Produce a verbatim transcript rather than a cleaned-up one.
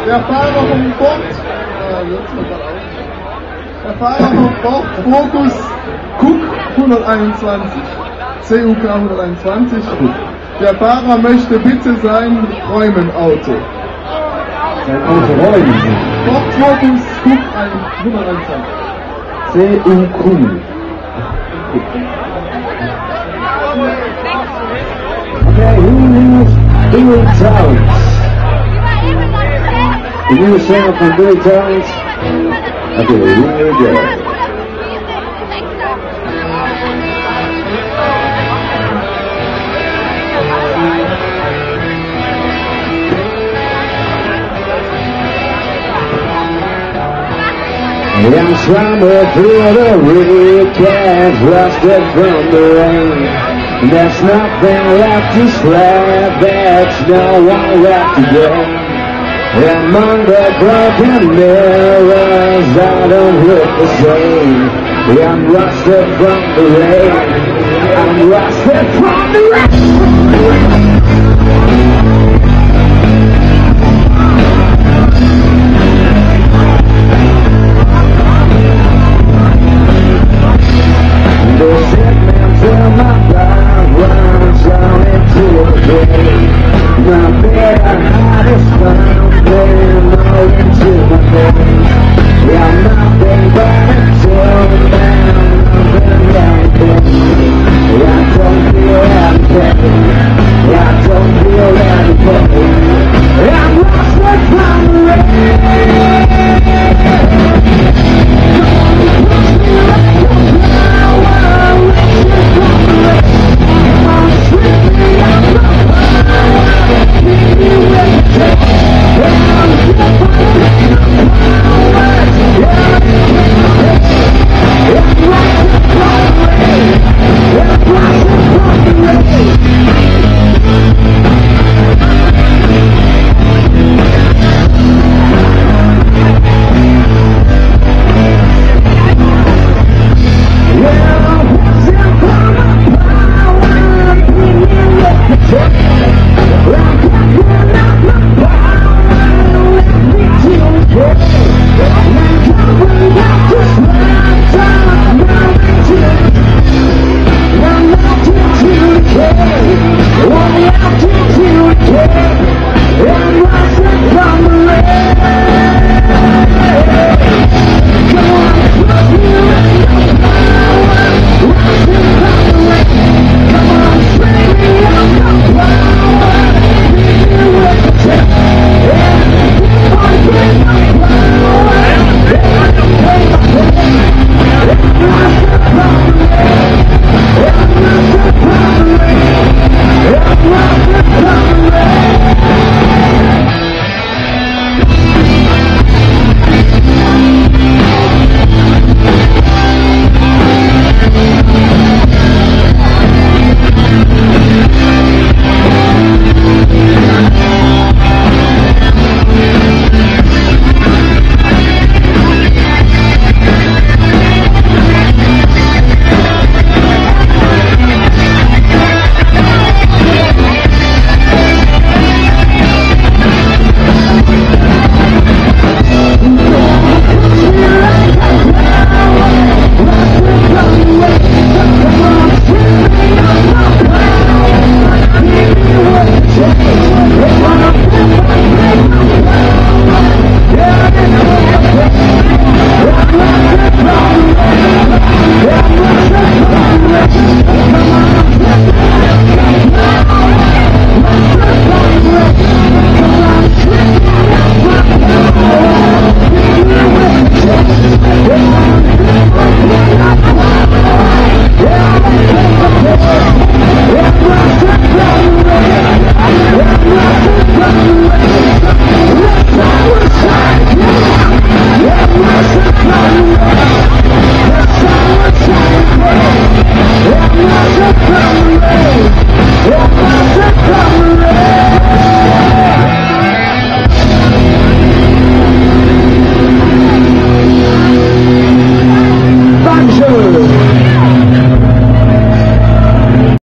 Der Fahrer vom Ford, äh, der Fahrer vom Ford Focus Cook hunderteinundzwanzig, C U K hunderteinundzwanzig. Der Fahrer möchte bitte sein Räumenauto. Sein Auto räumen. Ford Focus Cook hunderteinundzwanzig. C U Q. Okay, who is Billy Towns? The new sound from Billy Towns? Okay, here we go. I'm somewhere through the weekend, rusted from the rain. There's nothing left to slap, there's no one left to gain. Among the broken mirrors, I don't look the same. I'm rusted from the rain. I'm rusted from the rain.